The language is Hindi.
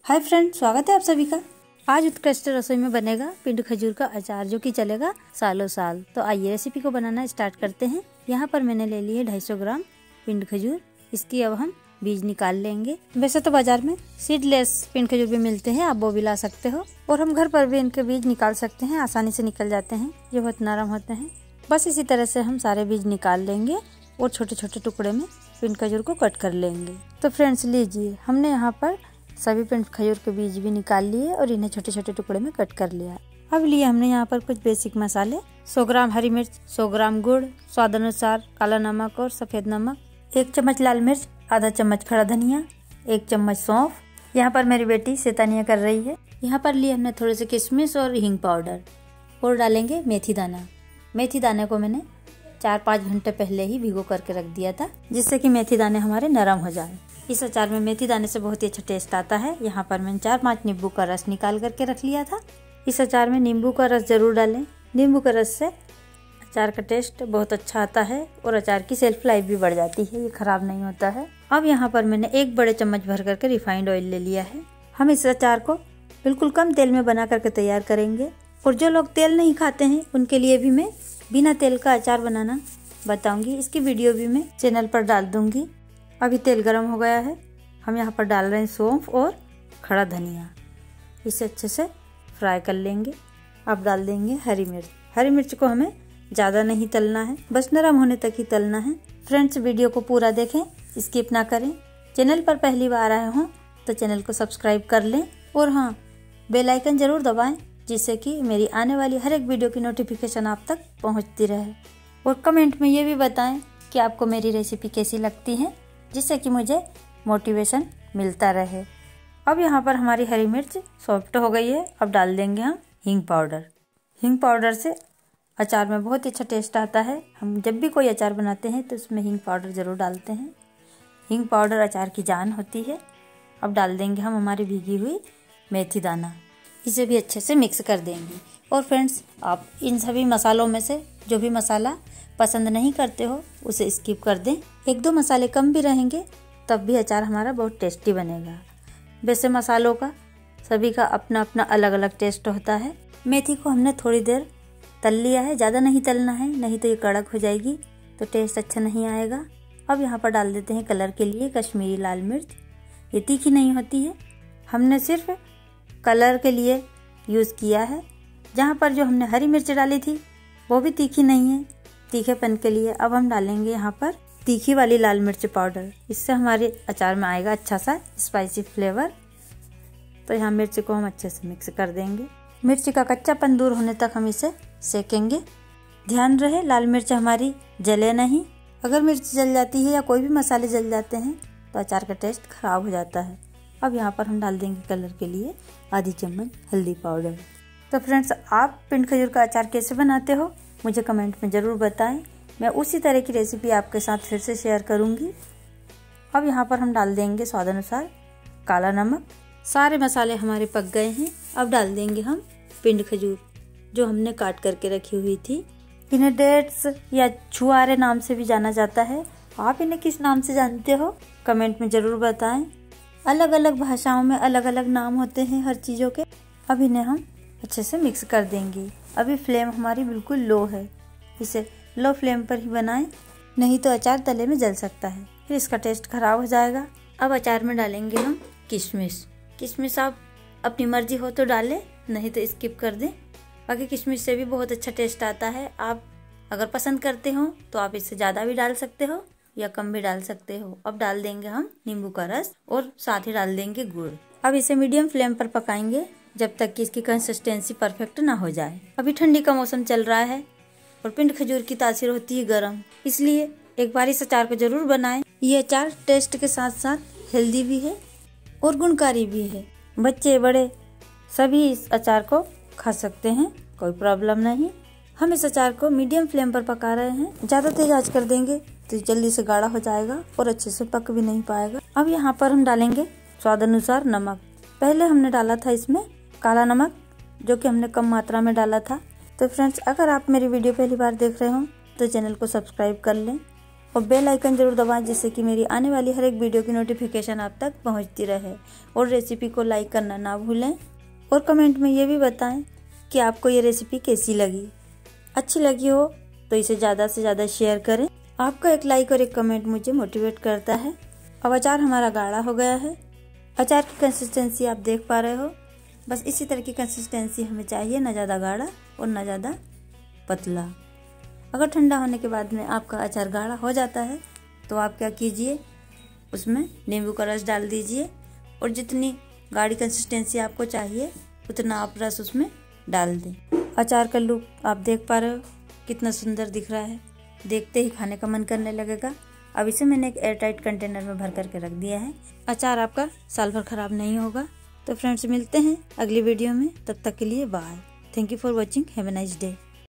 हाय फ्रेंड, स्वागत है आप सभी का। आज उत्कृष्ट रसोई में बनेगा पिंड खजूर का अचार, जो कि चलेगा सालों साल। तो आइए रेसिपी को बनाना स्टार्ट करते हैं। यहाँ पर मैंने ले ली है 250 ग्राम पिंड खजूर। इसकी अब हम बीज निकाल लेंगे। वैसे तो बाजार में सीडलेस पिंड खजूर भी मिलते हैं, आप वो भी ला सकते हो और हम घर पर भी इनके बीज निकाल सकते हैं। आसानी से निकल जाते हैं, ये बहुत नरम होते हैं। बस इसी तरह से हम सारे बीज निकाल लेंगे और छोटे छोटे टुकड़े में पिंड खजूर को कट कर लेंगे। तो फ्रेंड्स लीजिए, हमने यहाँ पर सभी पिंड खजूर के बीज भी निकाल लिए और इन्हें छोटे छोटे टुकड़े में कट कर लिया। अब लिए हमने यहाँ पर कुछ बेसिक मसाले, 100 ग्राम हरी मिर्च, 100 ग्राम गुड़, स्वाद अनुसार काला नमक और सफेद नमक, 1 चम्मच लाल मिर्च, आधा चम्मच खड़ा धनिया, 1 चम्मच सौंफ। यहाँ पर मेरी बेटी शैतानियाँ कर रही है। यहाँ पर लिए हमने थोड़े से किशमिश और हींग पाउडर और डालेंगे मेथी दाना। मेथी दाने को मैंने 4-5 घंटे पहले ही भिगो करके रख दिया था, जिससे कि मेथी दाने हमारे नरम हो जाए। इस अचार में मेथी दाने से बहुत ही अच्छा टेस्ट आता है। यहाँ पर मैंने 4-5 नींबू का रस निकाल करके रख लिया था। इस अचार में नींबू का रस जरूर डालें। नींबू का रस से अचार का टेस्ट बहुत अच्छा आता है और अचार की शेल्फ लाइफ भी बढ़ जाती है, ये खराब नहीं होता है। अब यहाँ पर मैंने 1 बड़े चम्मच भर करके रिफाइंड ऑयल ले लिया है। हम इस अचार को बिल्कुल कम तेल में बना करके तैयार करेंगे और जो लोग तेल नहीं खाते हैं उनके लिए भी मैं बिना तेल का अचार बनाना बताऊंगी। इसकी वीडियो भी मैं चैनल पर डाल दूंगी। अभी तेल गरम हो गया है। हम यहाँ पर डाल रहे हैं सौंफ और खड़ा धनिया। इसे अच्छे से फ्राई कर लेंगे। अब डाल देंगे हरी मिर्च। हरी मिर्च को हमें ज़्यादा नहीं तलना है, बस नरम होने तक ही तलना है। फ्रेंड्स, वीडियो को पूरा देखें, स्किप ना करें। चैनल पर पहली बार आए हों तो चैनल को सब्सक्राइब कर लें और हाँ, बेल आइकन जरूर दबाएं, जिससे कि मेरी आने वाली हर एक वीडियो की नोटिफिकेशन आप तक पहुँचती रहे। और कमेंट में ये भी बताएं कि आपको मेरी रेसिपी कैसी लगती है, जिससे कि मुझे मोटिवेशन मिलता रहे। अब यहाँ पर हमारी हरी मिर्च सॉफ्ट हो गई है। अब डाल देंगे हम हींग पाउडर। हींग पाउडर से अचार में बहुत ही अच्छा टेस्ट आता है। हम जब भी कोई अचार बनाते हैं तो उसमें हींग पाउडर ज़रूर डालते हैं। हींग पाउडर अचार की जान होती है। अब डाल देंगे हम हमारी भीगी हुई मेथी दाना। इसे भी अच्छे से मिक्स कर देंगे। और फ्रेंड्स, आप इन सभी मसालों में से जो भी मसाला पसंद नहीं करते हो उसे स्किप कर दें। 1-2 मसाले कम भी रहेंगे तब भी अचार हमारा बहुत टेस्टी बनेगा। वैसे मसालों का सभी का अपना अपना अलग अलग टेस्ट होता है। मेथी को हमने थोड़ी देर तल लिया है, ज़्यादा नहीं तलना है, नहीं तो ये कड़क हो जाएगी तो टेस्ट अच्छा नहीं आएगा। अब यहाँ पर डाल देते हैं कलर के लिए कश्मीरी लाल मिर्च। ये तीखी नहीं होती है, हमने सिर्फ कलर के लिए यूज़ किया है। जहाँ पर जो हमने हरी मिर्च डाली थी वो भी तीखी नहीं है, तीखेपन के लिए। अब हम डालेंगे यहाँ पर तीखी वाली लाल मिर्च पाउडर। इससे हमारे अचार में आएगा अच्छा सा स्पाइसी फ्लेवर। तो यहाँ मिर्च को हम अच्छे से मिक्स कर देंगे। मिर्च का कच्चापन दूर होने तक हम इसे सेकेंगे। ध्यान रहे लाल मिर्च हमारी जले नहीं। अगर मिर्च जल जाती है या कोई भी मसाले जल जाते हैं तो अचार का टेस्ट खराब हो जाता है। अब यहाँ पर हम डाल देंगे कलर के लिए आधी चम्मच हल्दी पाउडर। तो फ्रेंड्स, आप पिंड खजूर का अचार कैसे बनाते हो मुझे कमेंट में ज़रूर बताएं। मैं उसी तरह की रेसिपी आपके साथ फिर से शेयर करूंगी। अब यहाँ पर हम डाल देंगे स्वाद अनुसार काला नमक। सारे मसाले हमारे पक गए हैं। अब डाल देंगे हम पिंड खजूर जो हमने काट करके रखी हुई थी। इन्हें डेट्स या छुआरे नाम से भी जाना जाता है। आप इन्हें किस नाम से जानते हो कमेंट में ज़रूर बताएं। अलग अलग भाषाओं में अलग अलग नाम होते हैं हर चीज़ों के। अब इन्हें हम अच्छे से मिक्स कर देंगे। अभी फ्लेम हमारी बिल्कुल लो है, इसे लो फ्लेम पर ही बनाएं, नहीं तो अचार तले में जल सकता है, फिर इसका टेस्ट खराब हो जाएगा। अब अचार में डालेंगे हम किशमिश। किशमिश आप अपनी मर्जी हो तो डालें, नहीं तो स्किप कर दें। बाकी किशमिश से भी बहुत अच्छा टेस्ट आता है। आप अगर पसंद करते हो तो आप इससे ज़्यादा भी डाल सकते हो या कम भी डाल सकते हो। अब डाल देंगे हम नींबू का रस और साथ ही डाल देंगे गुड़। अब इसे मीडियम फ्लेम पर पकाएंगे जब तक कि इसकी कंसिस्टेंसी परफेक्ट ना हो जाए। अभी ठंडी का मौसम चल रहा है और पिंड खजूर की तासीर होती है गर्म, इसलिए एक बार इस अचार को जरूर बनाएं। ये अचार टेस्ट के साथ साथ हेल्दी भी है और गुणकारी भी है। बच्चे बड़े सभी इस अचार को खा सकते हैं, कोई प्रॉब्लम नहीं। हम इस अचार को मीडियम फ्लेम पर पका रहे हैं। ज़्यादा तेज आंच कर देंगे तो जल्दी से गाढ़ा हो जाएगा और अच्छे से पक भी नहीं पाएगा। अब यहाँ पर हम डालेंगे स्वाद अनुसार नमक। पहले हमने डाला था इसमें काला नमक, जो कि हमने कम मात्रा में डाला था। तो फ्रेंड्स, अगर आप मेरी वीडियो पहली बार देख रहे हो तो चैनल को सब्सक्राइब कर लें और बेल आइकन जरूर दबाएं, जिससे कि मेरी आने वाली हर एक वीडियो की नोटिफिकेशन आप तक पहुंचती रहे। और रेसिपी को लाइक करना ना भूलें और कमेंट में ये भी बताएं कि आपको ये रेसिपी कैसी लगी। अच्छी लगी हो तो इसे ज़्यादा से ज़्यादा शेयर करें। आपका एक लाइक और एक कमेंट मुझे मोटिवेट करता है। अब अचार हमारा गाढ़ा हो गया है। अचार की कंसिस्टेंसी आप देख पा रहे हो। बस इसी तरह की कंसिस्टेंसी हमें चाहिए, ना ज़्यादा गाढ़ा और ना ज़्यादा पतला। अगर ठंडा होने के बाद में आपका अचार गाढ़ा हो जाता है तो आप क्या कीजिए, उसमें नींबू का रस डाल दीजिए और जितनी गाढ़ी कंसिस्टेंसी आपको चाहिए उतना आप रस उसमें डाल दें। अचार का लुक आप देख पा रहे हो, कितना सुंदर दिख रहा है। देखते ही खाने का मन करने लगेगा। अब इसे मैंने एक एयरटाइट कंटेनर में भर करके रख दिया है। अचार आपका साल भर खराब नहीं होगा। तो फ्रेंड्स, मिलते हैं अगली वीडियो में। तब तक के लिए bye. Thank you for watching. Have a nice day.